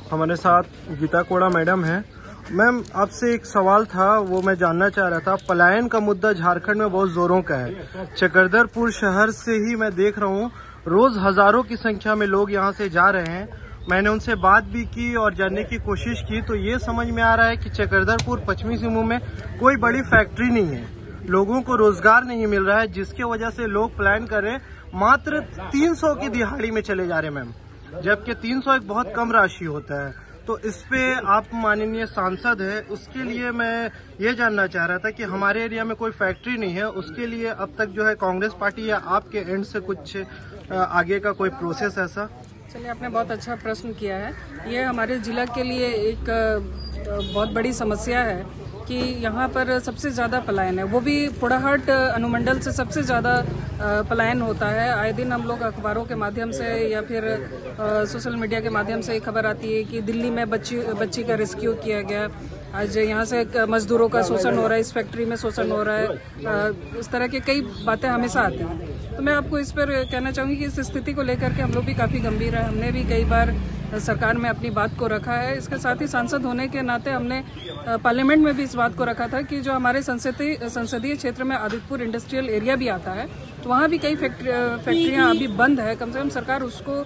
हमारे साथ गीता कोड़ा मैडम हैं। मैम, आपसे एक सवाल था, वो मैं जानना चाह रहा था। पलायन का मुद्दा झारखंड में बहुत जोरों का है। चकरधरपुर शहर से ही मैं देख रहा हूँ रोज हजारों की संख्या में लोग यहाँ से जा रहे हैं। मैंने उनसे बात भी की और जानने की कोशिश की तो ये समझ में आ रहा है कि चकरधरपुर पश्चिमी सिंहभूम में कोई बड़ी फैक्ट्री नहीं है, लोगों को रोजगार नहीं मिल रहा है, जिसके वजह से लोग पलायन कर रहे हैं। मात्र 300 की दिहाड़ी में चले जा रहे मैम, जबकि 300 एक बहुत कम राशि होता है। तो इस पे आप माननीय सांसद है, उसके लिए मैं ये जानना चाह रहा था कि हमारे एरिया में कोई फैक्ट्री नहीं है, उसके लिए अब तक जो है कांग्रेस पार्टी या आपके एंड से कुछ आगे का कोई प्रोसेस ऐसा? चलिए, आपने बहुत अच्छा प्रश्न किया है। ये हमारे जिला के लिए एक बहुत बड़ी समस्या है कि यहाँ पर सबसे ज़्यादा पलायन है, वो भी पुड़ाहाट अनुमंडल से सबसे ज़्यादा पलायन होता है। आए दिन हम लोग अखबारों के माध्यम से या फिर सोशल मीडिया के माध्यम से खबर आती है कि दिल्ली में बच्ची का रेस्क्यू किया गया। आज यहाँ से मजदूरों का शोषण हो रहा है, इस फैक्ट्री में शोषण हो रहा है। इस तरह की कई बातें हमेशा आती हैं। तो मैं आपको इस पर कहना चाहूँगी कि इस स्थिति को लेकर के हम लोग भी काफ़ी गंभीर हैं। हमने भी कई बार सरकार में अपनी बात को रखा है। इसके साथ ही सांसद होने के नाते हमने पार्लियामेंट में भी इस बात को रखा था कि जो हमारे संसदीय क्षेत्र में आदित्यपुर इंडस्ट्रियल एरिया भी आता है, तो वहाँ भी कई फैक्ट्रियाँ अभी बंद है। कम से कम सरकार उसको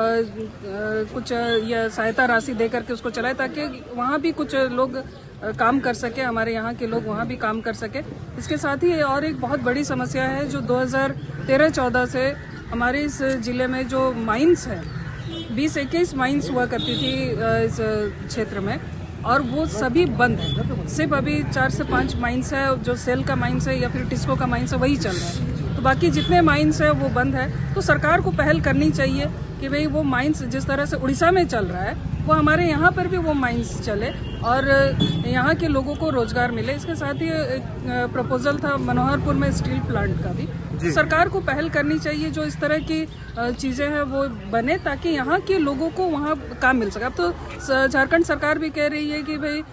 कुछ या सहायता राशि दे करके उसको चलाए, ताकि वहाँ भी कुछ लोग काम कर सके, हमारे यहाँ के लोग वहाँ भी काम कर सके। इसके साथ ही और एक बहुत बड़ी समस्या है जो 2013-14 से हमारे इस जिले में जो माइंस है, 20-21 माइंस हुआ करती थी इस क्षेत्र में, और वो सभी बंद है। सिर्फ अभी 4 से 5 माइंस है जो सेल का माइंस है या फिर टिस्को का माइंस है, वही चल रहा है। तो बाकी जितने माइंस है वो बंद है। तो सरकार को पहल करनी चाहिए कि भाई वो माइंस जिस तरह से उड़ीसा में चल रहा है, वो हमारे यहाँ पर भी वो माइंस चले और यहाँ के लोगों को रोजगार मिले। इसके साथ ही एक प्रपोजल था मनोहरपुर में स्टील प्लांट का भी। सरकार को पहल करनी चाहिए जो इस तरह की चीजें हैं वो बने, ताकि यहाँ के लोगों को वहाँ काम मिल सके। अब तो झारखंड सरकार भी कह रही है कि भाई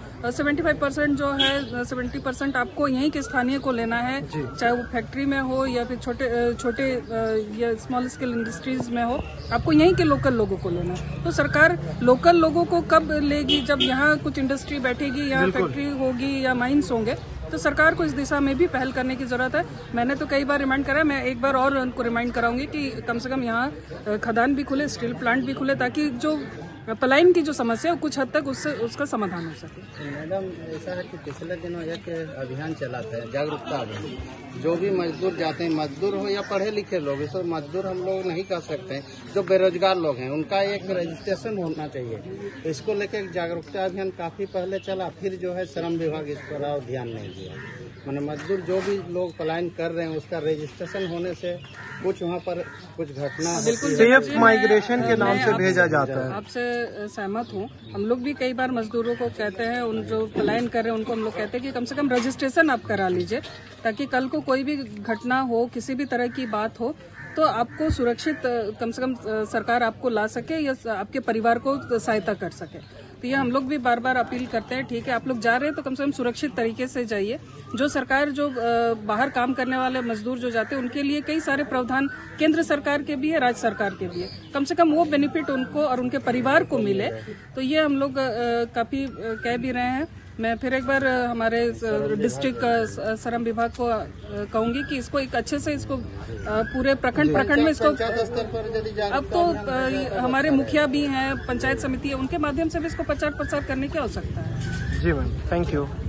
75% जो है 70% आपको यहीं के स्थानीय को लेना है, चाहे वो फैक्ट्री में हो या फिर छोटे या स्मॉल स्केल इंडस्ट्रीज में हो, आपको यहीं के लोकल लोगों को लेना है। तो सरकार लोकल लोगों को कब लेगी? जब यहाँ कुछ इंडस्ट्री बैठेगी, यहाँ फैक्ट्री होगी या माइंस होंगे। तो सरकार को इस दिशा में भी पहल करने की जरूरत है। मैंने तो कई बार रिमाइंड करा है, मैं एक बार और उनको रिमाइंड कराऊंगी कि कम से कम यहाँ खदान भी खुले, स्टील प्लांट भी खुले, ताकि जो पलायन की जो समस्या है कुछ हद तक उसका समाधान हो सके। मैडम, ऐसा है कि पिछले दिनों एक अभियान चला था, जागरूकता अभियान। जो भी मजदूर जाते हैं, मजदूर हो या पढ़े लिखे लोग, इसको मजदूर हम लोग नहीं कह सकते, जो बेरोजगार लोग हैं उनका एक रजिस्ट्रेशन होना चाहिए। तो इसको लेकर जागरूकता अभियान काफी पहले चला, फिर जो है श्रम विभाग इस पर और ध्यान नहीं दिया। मैंने मजदूर जो भी लोग पलायन कर रहे हैं उसका रजिस्ट्रेशन होने से कुछ वहाँ पर कुछ घटना सेफ माइग्रेशन के नाम से भेजा जाता है। आपसे सहमत हूँ। हम लोग भी कई बार मजदूरों को कहते हैं, उन जो पलायन कर रहे हैं उनको हम लोग कहते हैं कि कम से कम रजिस्ट्रेशन आप करा लीजिए, ताकि कल को कोई भी घटना हो, किसी भी तरह की बात हो, तो आपको सुरक्षित कम से कम सरकार आपको ला सके या आपके परिवार को सहायता कर सके। तो ये हम लोग भी बार बार अपील करते हैं। ठीक है, आप लोग जा रहे हैं तो कम से कम सुरक्षित तरीके से जाइए। जो सरकार जो बाहर काम करने वाले मजदूर जो जाते हैं उनके लिए कई सारे प्रावधान केंद्र सरकार के भी है, राज्य सरकार के भी है। कम से कम वो बेनिफिट उनको और उनके परिवार को मिले, तो ये हम लोग काफी कह भी रहे हैं। मैं फिर एक बार हमारे डिस्ट्रिक्ट श्रम विभाग को कहूंगी कि इसको एक अच्छे से इसको पूरे प्रखंड में इसको, अब तो हमारे मुखिया भी हैं, पंचायत समिति है, उनके माध्यम से भी इसको प्रचार प्रसार करने की आवश्यकता है। जी मैम, थैंक यू।